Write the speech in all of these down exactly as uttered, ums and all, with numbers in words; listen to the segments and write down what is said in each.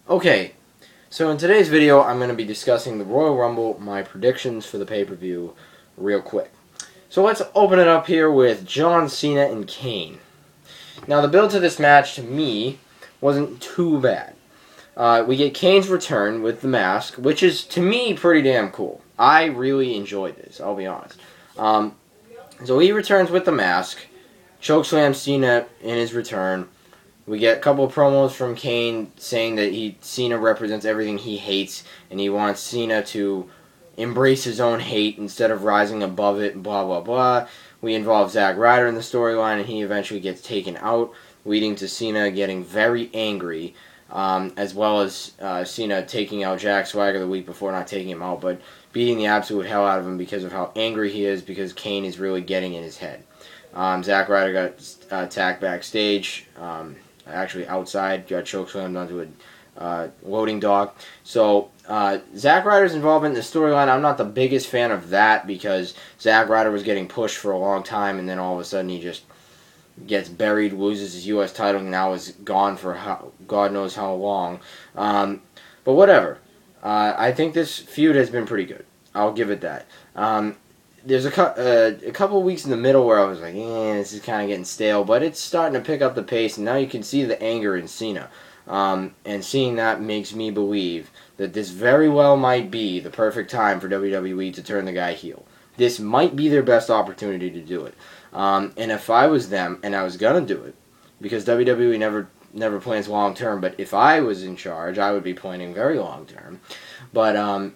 Okay, so in today's video, I'm going to be discussing the Royal Rumble, my predictions for the pay-per-view, real quick. So let's open it up here with John Cena and Kane. Now, the build to this match, to me, wasn't too bad. Uh, we get Kane's return with the mask, which is, to me, pretty damn cool. I really enjoyed this, I'll be honest. Um, so he returns with the mask, chokeslam Cena in his return. We get a couple of promos from Kane saying that he Cena represents everything he hates, and he wants Cena to embrace his own hate instead of rising above it, blah, blah, blah. We involve Zack Ryder in the storyline, and he eventually gets taken out, leading to Cena getting very angry, um, as well as uh, Cena taking out Jack Swagger the week before, not taking him out, but beating the absolute hell out of him because of how angry he is, because Kane is really getting in his head. Um, Zack Ryder got uh, attacked backstage. Um, Actually, outside, got chokeslammed onto a uh, loading dock. So, uh, Zack Ryder's involvement in the storyline, I'm not the biggest fan of that because Zack Ryder was getting pushed for a long time, and then all of a sudden he just gets buried, loses his U S title, and now is gone for how, God knows how long. Um, but whatever. Uh, I think this feud has been pretty good. I'll give it that. Um, There's a, uh, a couple of weeks in the middle where I was like, eh, this is kind of getting stale, but it's starting to pick up the pace, and now you can see the anger in Cena. Um, and seeing that makes me believe that this very well might be the perfect time for W W E to turn the guy heel. This might be their best opportunity to do it. Um, and if I was them, and I was going to do it, because W W E never never plans long-term, but if I was in charge, I would be planning very long-term. But, um...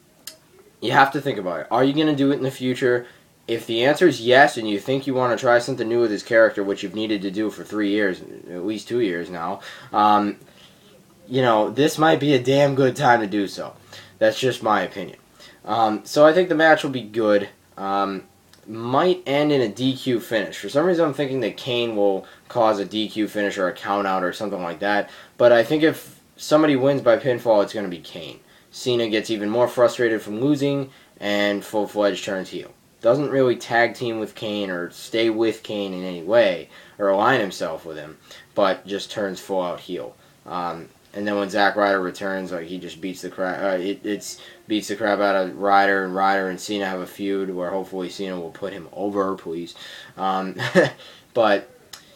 you have to think about it. Are you going to do it in the future? If the answer is yes, and you think you want to try something new with his character, which you've needed to do for three years, at least two years now, um, you know, this might be a damn good time to do so. That's just my opinion. Um, so I think the match will be good. Um, might end in a D Q finish. For some reason, I'm thinking that Kane will cause a D Q finish or a count-out or something like that. But I think if somebody wins by pinfall, it's going to be Kane. Cena gets even more frustrated from losing and full-fledged turns heel. Doesn't really tag team with Kane or stay with Kane in any way or align himself with him, but just turns full-out heel. Um, and then when Zack Ryder returns, like he just beats the crap. Uh, it it's beats the crap out of Ryder, and Ryder and Cena have a feud where hopefully Cena will put him over, please. Um, but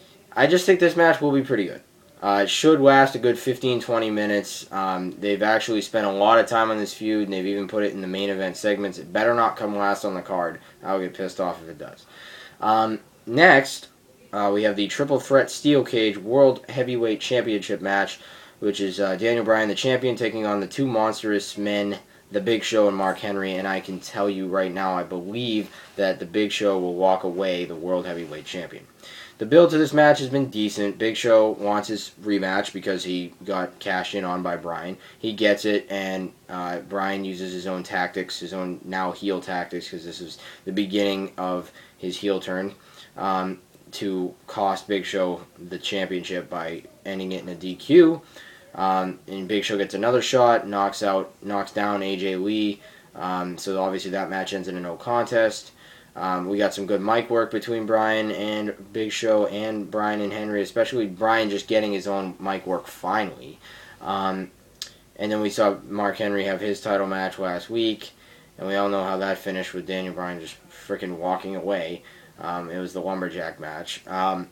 I just think this match will be pretty good. Uh, it should last a good fifteen to twenty minutes. Um, they've actually spent a lot of time on this feud, and they've even put it in the main event segments. It better not come last on the card. I'll get pissed off if it does. Um, next, uh, we have the Triple Threat Steel Cage World Heavyweight Championship match, which is uh, Daniel Bryan, the champion, taking on the two monstrous men, The Big Show and Mark Henry. And I can tell you right now, I believe that The Big Show will walk away the World Heavyweight Champion. The build to this match has been decent. Big Show wants his rematch because he got cashed in on by Bryan. He gets it, and uh, Bryan uses his own tactics, his own now heel tactics, because this is the beginning of his heel turn, um, to cost Big Show the championship by ending it in a D Q. Um, and Big Show gets another shot, knocks out, knocks down A J Lee. Um, so obviously that match ends in a no contest. Um, we got some good mic work between Bryan and Big Show and Bryan and Henry, especially Bryan just getting his own mic work finally. Um, and then we saw Mark Henry have his title match last week, and we all know how that finished with Daniel Bryan just freaking walking away. Um, it was the Lumberjack match. Um,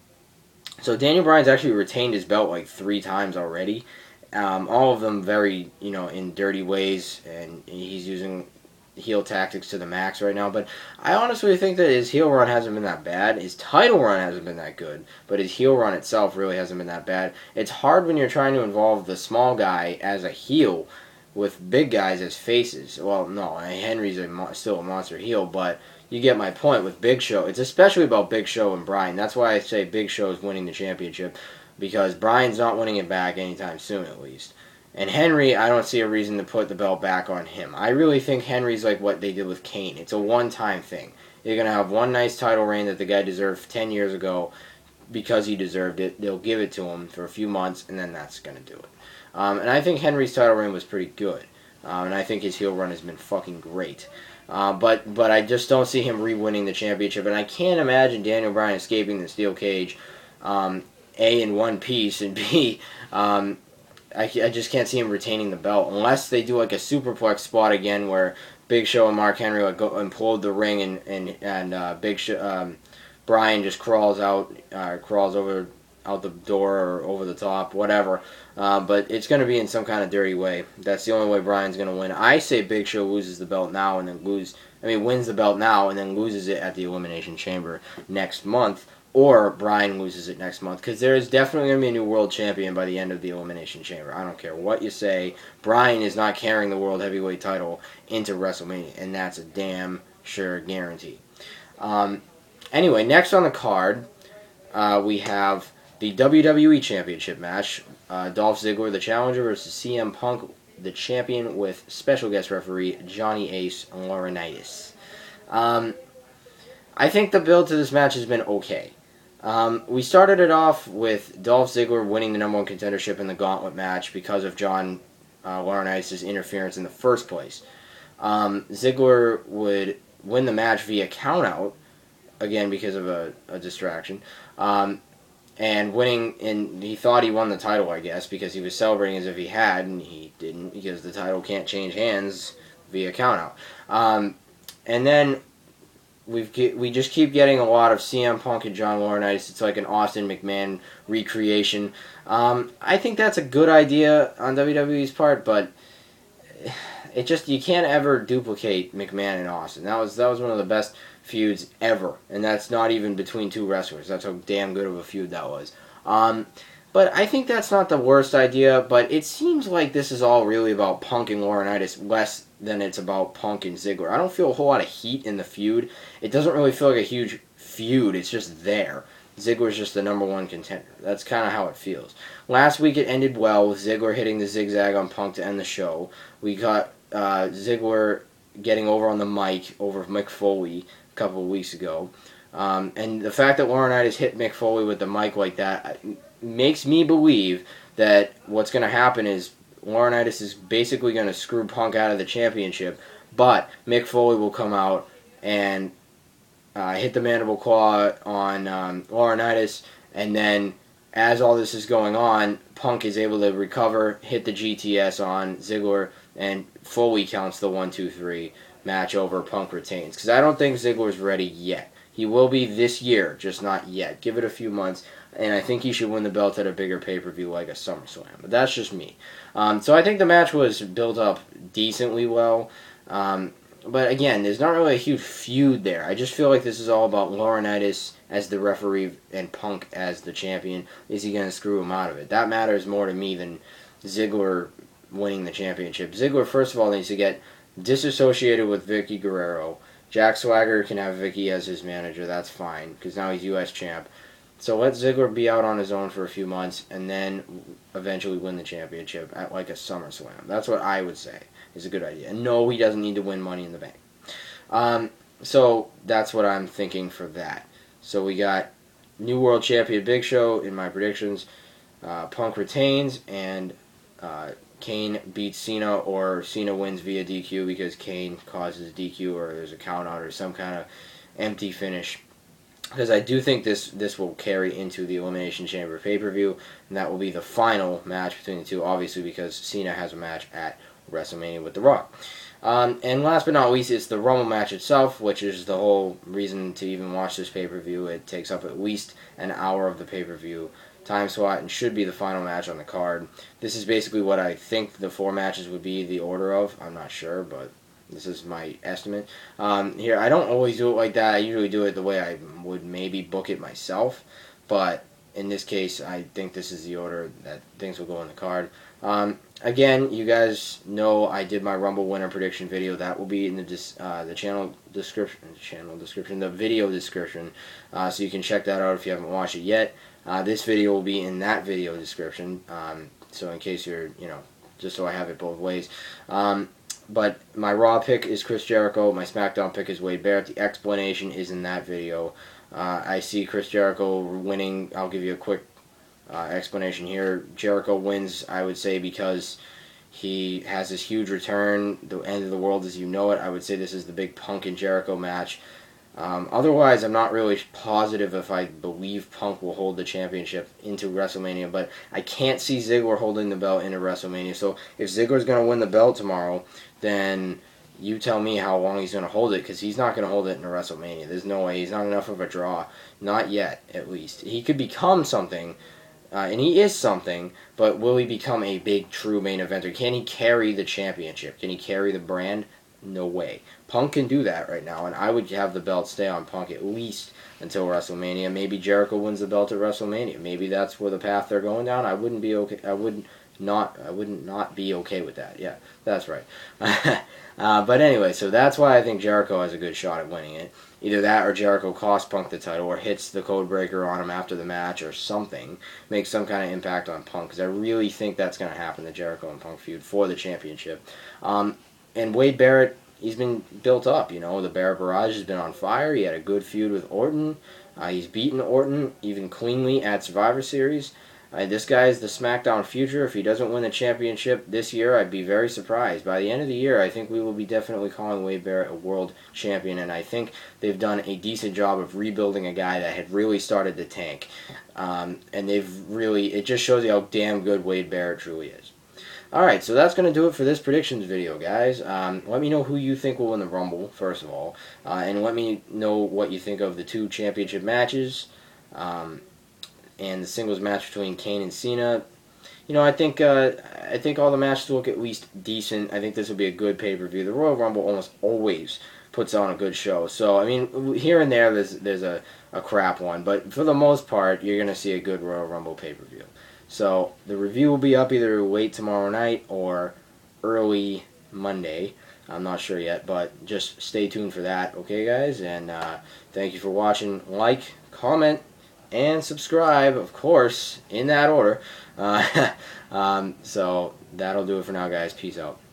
so Daniel Bryan's actually retained his belt like three times already. Um, all of them very, you know, in dirty ways, and he's using heel tactics to the max right now, but I honestly think that his heel run hasn't been that bad. His title run hasn't been that good, but his heel run itself really hasn't been that bad. It's hard when you're trying to involve the small guy as a heel with big guys as faces. Well, no, Henry's a mo still a monster heel, but you get my point with Big Show. It's especially about Big Show and Bryan. That's why I say Big Show is winning the championship, because Bryan's not winning it back anytime soon, at least. And Henry, I don't see a reason to put the belt back on him. I really think Henry's like what they did with Kane. It's a one-time thing. You're going to have one nice title reign that the guy deserved ten years ago because he deserved it. They'll give it to him for a few months, and then that's going to do it. Um, and I think Henry's title reign was pretty good. Um, and I think his heel run has been fucking great. Uh, but but I just don't see him re-winning the championship. And I can't imagine Daniel Bryan escaping the steel cage, um, A, in one piece, and B, um, I, I just can't see him retaining the belt unless they do like a superplex spot again where Big Show and Mark Henry like go implode the ring and and and uh, Big Show, um, Bryan just crawls out, uh, crawls over out the door or over the top, whatever. Uh, but it's going to be in some kind of dirty way. That's the only way Bryan's going to win. I say Big Show loses the belt now and then lose. I mean, wins the belt now and then loses it at the Elimination Chamber next month. Or Bryan loses it next month, because there is definitely going to be a new world champion by the end of the Elimination Chamber. I don't care what you say. Bryan is not carrying the World Heavyweight title into WrestleMania, and that's a damn sure guarantee. Um, anyway, next on the card, uh, we have the W W E Championship match. Uh, Dolph Ziggler, the challenger, versus C M Punk, the champion, with special guest referee Johnny Ace Laurinaitis. Um, I think the build to this match has been okay. Um, we started it off with Dolph Ziggler winning the number one contendership in the gauntlet match because of John uh, Laurinaitis' interference in the first place. Um, Ziggler would win the match via countout, again because of a, a distraction, um, and winning, and he thought he won the title, I guess, because he was celebrating as if he had, and he didn't, because the title can't change hands via countout. Um, and then We've get, we just keep getting a lot of C M Punk and John Laurinaitis. It's like an Austin McMahon recreation. Um, I think that's a good idea on W W E's part, but it just, you can't ever duplicate McMahon and Austin. That was that was one of the best feuds ever, and that's not even between two wrestlers. That's how damn good of a feud that was. Um, but I think that's not the worst idea. But it seems like this is all really about Punk and Laurinaitis, less than it's about Punk and Ziggler. I don't feel a whole lot of heat in the feud. It doesn't really feel like a huge feud. It's just there. Ziggler's just the number one contender. That's kind of how it feels. Last week it ended well with Ziggler hitting the zigzag on Punk to end the show. We got uh, Ziggler getting over on the mic over Mick Foley a couple of weeks ago. Um, and the fact that Laurinaitis hit Mick Foley with the mic like that makes me believe that what's going to happen is Laurinaitis is basically going to screw Punk out of the championship, but Mick Foley will come out and uh, hit the mandible claw on um, Laurinaitis, and then as all this is going on, Punk is able to recover, hit the G T S on Ziggler, and Foley counts the one, two, three, match over, Punk retains. Because I don't think Ziggler's ready yet. He will be this year, just not yet. Give it a few months, and I think he should win the belt at a bigger pay-per-view like a SummerSlam. But that's just me. Um, so I think the match was built up decently well. Um, but again, there's not really a huge feud there. I just feel like this is all about Laurinaitis as the referee and Punk as the champion. Is he going to screw him out of it? That matters more to me than Ziggler winning the championship. Ziggler, first of all, needs to get disassociated with Vicky Guerrero. Jack Swagger can have Vicky as his manager. That's fine, because now he's U S champ. So let Ziggler be out on his own for a few months, and then eventually win the championship at like a SummerSlam. That's what I would say is a good idea. And no, he doesn't need to win Money in the Bank. Um, so that's what I'm thinking for that. So we got new world champion Big Show in my predictions. Uh, Punk retains, and uh, Kane beats Cena, or Cena wins via D Q because Kane causes D Q, or there's a count out or some kind of empty finish. Because I do think this this will carry into the Elimination Chamber pay-per-view, and that will be the final match between the two, obviously, because Cena has a match at WrestleMania with The Rock. Um, and last but not least, it's the Rumble match itself, which is the whole reason to even watch this pay-per-view. It takes up at least an hour of the pay-per-view time slot and should be the final match on the card. This is basically what I think the four matches would be the order of. I'm not sure, but this is my estimate. Um, here, I don't always do it like that. I usually do it the way I would maybe book it myself, but in this case, I think this is the order that things will go on the card. Um, again, you guys know I did my Rumble winner prediction video. That will be in the dis, uh, the channel description, channel description, the video description, uh, so you can check that out if you haven't watched it yet. Uh, this video will be in that video description, um, so in case you're, you know, just so I have it both ways. Um, but my Raw pick is Chris Jericho. My SmackDown pick is Wade Barrett. The explanation is in that video. Uh, I see Chris Jericho winning. I'll give you a quick uh, explanation here. Jericho wins, I would say, because he has this huge return, the end of the world as you know it. I would say this is the big Punk and Jericho match. Um, otherwise, I'm not really positive if I believe Punk will hold the championship into WrestleMania, but I can't see Ziggler holding the belt into WrestleMania. So if Ziggler's going to win the belt tomorrow, then you tell me how long he's going to hold it, because he's not going to hold it into WrestleMania. There's no way. He's not enough of a draw. Not yet, at least. He could become something, uh, and he is something, but will he become a big, true main eventer? Can he carry the championship? Can he carry the brand? No way. Punk can do that right now, and I would have the belt stay on Punk at least until WrestleMania. Maybe Jericho wins the belt at WrestleMania. Maybe that's where the path they're going down. I wouldn't be okay. I wouldn't not. I wouldn't not be okay with that. Yeah, that's right. uh, but anyway, so that's why I think Jericho has a good shot at winning it. Either that, or Jericho costs Punk the title, or hits the code breaker on him after the match, or something, makes some kind of impact on Punk. Because I really think that's going to happen, the Jericho and Punk feud for the championship. Um, And Wade Barrett, he's been built up, you know. The Barrett Barrage has been on fire. He had a good feud with Orton. Uh, he's beaten Orton even cleanly at Survivor Series. Uh, this guy is the SmackDown future. If he doesn't win the championship this year, I'd be very surprised. By the end of the year, I think we will be definitely calling Wade Barrett a world champion, and I think they've done a decent job of rebuilding a guy that had really started to tank. Um, and they've really, it just shows you how damn good Wade Barrett truly is. Alright, so that's going to do it for this predictions video, guys. Um, let me know who you think will win the Rumble, first of all. Uh, and let me know what you think of the two championship matches. Um, and the singles match between Kane and Cena. You know, I think uh, I think all the matches look at least decent. I think this will be a good pay-per-view. The Royal Rumble almost always puts on a good show. So, I mean, here and there there's, there's a, a crap one. But for the most part, you're going to see a good Royal Rumble pay-per-view. So the review will be up either late tomorrow night or early Monday. I'm not sure yet, but just stay tuned for that, okay, guys? And uh, thank you for watching. Like, comment, and subscribe, of course, in that order. Uh, um, so that'll do it for now, guys. Peace out.